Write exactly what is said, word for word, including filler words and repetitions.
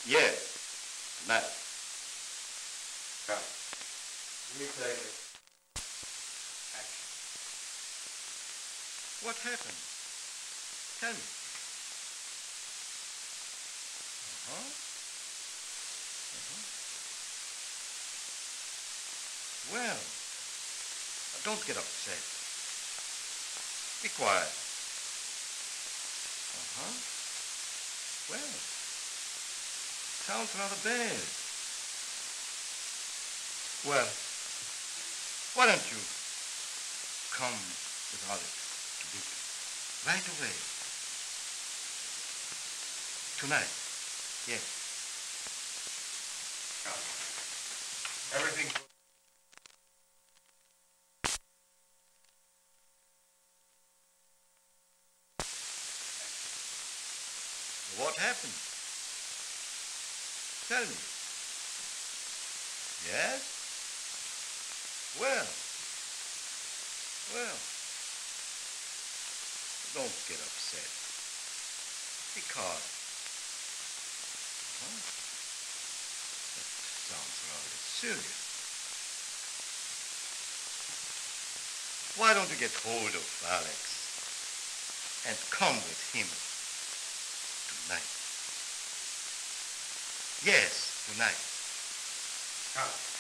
Yes, tonight. Come. Let me take it. Action. What happened? Tell me. Uh-huh. Uh-huh. Well, don't get upset. Be quiet. Uh-huh. Well, sounds rather bad. Well, why don't you come with Alex to Brooklyn right away? Tonight. Yes. Come. Everything. What happened? Tell me. Yes? Well. Well. Don't get upset. Be calm. Huh? That sounds rather serious. Why don't you get hold of Alex and come with him tonight? Yes, tonight. Come.